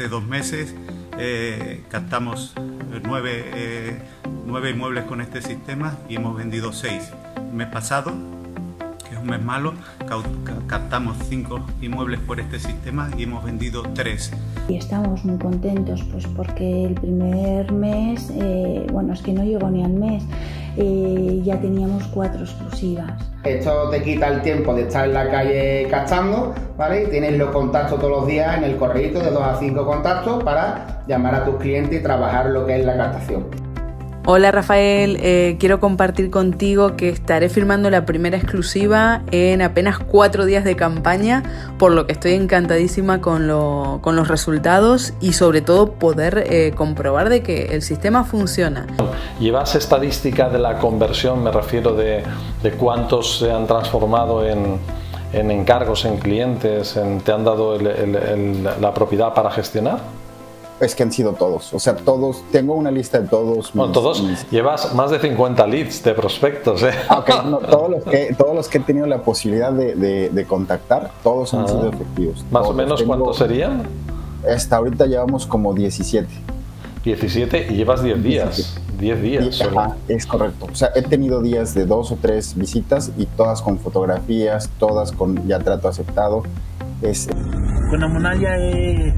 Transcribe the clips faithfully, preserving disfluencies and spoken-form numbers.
hace dos meses eh, captamos nueve, eh, nueve inmuebles con este sistema y hemos vendido seis. El mes pasado, que es un mes malo, captamos cinco inmuebles por este sistema y hemos vendido tres. Y estamos muy contentos, pues porque el primer mes, eh, bueno, es que no llegó ni al mes, eh, ya teníamos cuatro exclusivas. Esto te quita el tiempo de estar en la calle captando, ¿vale? Y tienes los contactos todos los días en el correíto de dos a cinco contactos para llamar a tus clientes y trabajar lo que es la captación. Hola Rafael, eh, quiero compartir contigo que estaré firmando la primera exclusiva en apenas cuatro días de campaña, por lo que estoy encantadísima con, lo, con los resultados y sobre todo poder eh, comprobar de que el sistema funciona. ¿Llevas estadística de la conversión? Me refiero de, de cuántos se han transformado en, en encargos, en clientes, en, ¿te han dado el, el, el, la propiedad para gestionar? Es que han sido todos, o sea, todos, tengo una lista de todos. Bueno, mis, todos, mis... llevas más de cincuenta leads de prospectos, ¿eh? Okay, no, todos, los que, todos los que he tenido la posibilidad de, de, de contactar, todos han ah, sido efectivos. ¿Más todos. o menos tengo, cuántos serían? Hasta ahorita llevamos como diecisiete. diecisiete y llevas diez días. diez días. Y, ajá, es correcto. O sea, he tenido días de dos o tres visitas y todas con fotografías, todas con ya trato aceptado. Es... Con Amonalia he...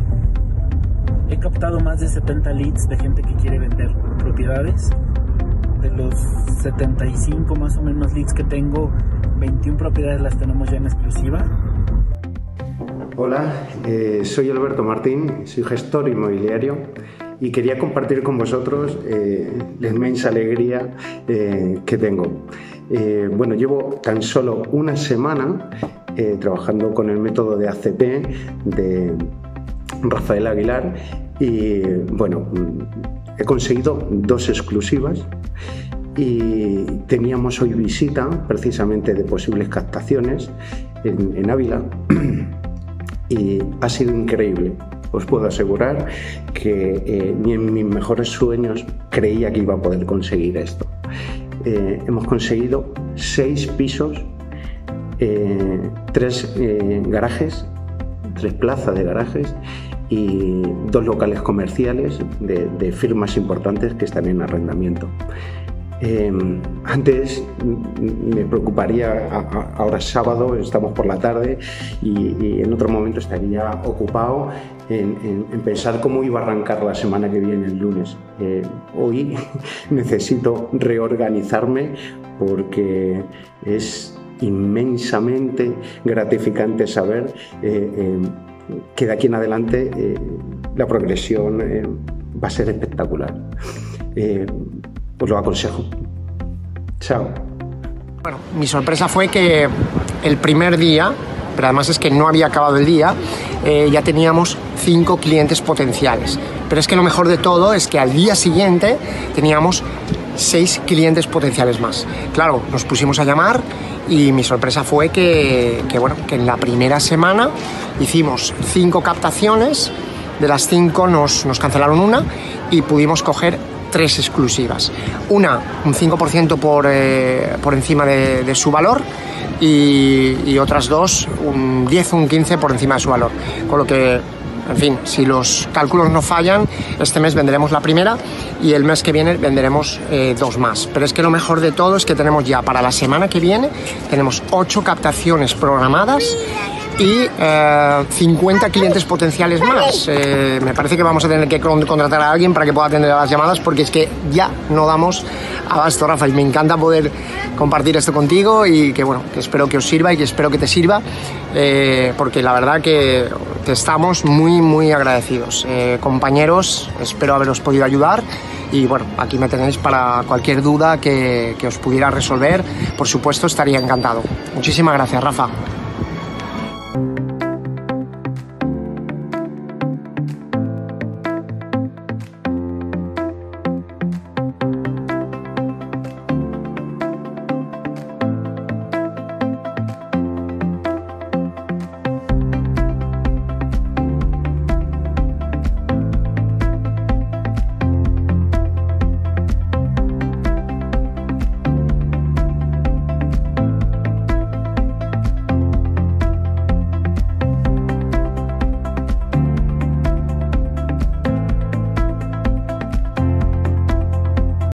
He captado más de setenta leads de gente que quiere vender propiedades. De los setenta y cinco más o menos leads que tengo, veintiuna propiedades las tenemos ya en exclusiva. Hola, eh, soy Alberto Martín, soy gestor inmobiliario y quería compartir con vosotros eh, la inmensa alegría eh, que tengo. Eh, bueno, llevo tan solo una semana eh, trabajando con el método de A C P de Rafael Aguilar y bueno, he conseguido dos exclusivas y teníamos hoy visita precisamente de posibles captaciones en, en Ávila y ha sido increíble. Os puedo asegurar que eh, ni en mis mejores sueños creía que iba a poder conseguir esto. Eh, hemos conseguido seis pisos, eh, tres eh, garajes, tres plazas de garajes y dos locales comerciales de, de firmas importantes que están en arrendamiento. Eh, antes me preocuparía, ahora es sábado, estamos por la tarde y, y en otro momento estaría ocupado en, en, en pensar cómo iba a arrancar la semana que viene, el lunes. Eh, hoy necesito reorganizarme porque es inmensamente gratificante saber eh, eh, que de aquí en adelante eh, la progresión eh, va a ser espectacular. Eh, os lo aconsejo. Chao. Bueno, mi sorpresa fue que el primer día, pero además es que no había acabado el día, eh, ya teníamos cinco clientes potenciales. Pero es que lo mejor de todo es que al día siguiente teníamos seis clientes potenciales más. Claro, nos pusimos a llamar y mi sorpresa fue que, que, bueno, que en la primera semana hicimos cinco captaciones, de las cinco nos, nos cancelaron una y pudimos coger tres exclusivas. Una, un cinco por ciento por, eh, por encima de, de su valor y, y otras dos, un diez o un quince por encima de su valor. Con lo que, en fin, si los cálculos no fallan, este mes venderemos la primera y el mes que viene venderemos eh, dos más. Pero es que lo mejor de todo es que tenemos ya para la semana que viene, tenemos ocho captaciones programadas y eh, cincuenta clientes potenciales más. Eh, me parece que vamos a tener que contratar a alguien para que pueda atender a las llamadas porque es que ya no damos abasto, Rafa, y me encanta poder compartir esto contigo y que bueno, que espero que os sirva y que espero que te sirva eh, porque la verdad que te estamos muy muy agradecidos. Eh, compañeros, espero haberos podido ayudar y bueno, aquí me tenéis para cualquier duda que, que os pudiera resolver. Por supuesto, estaría encantado. Muchísimas gracias, Rafa.